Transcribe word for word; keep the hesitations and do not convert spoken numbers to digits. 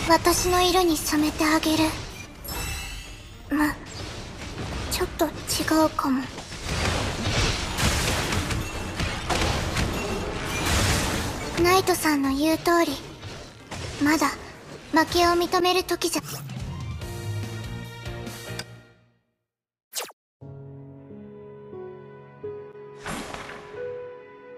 私の色に染めてあげる。ま、ちょっと違うかも。ナイトさんの言う通り、まだ負けを認める時じゃ。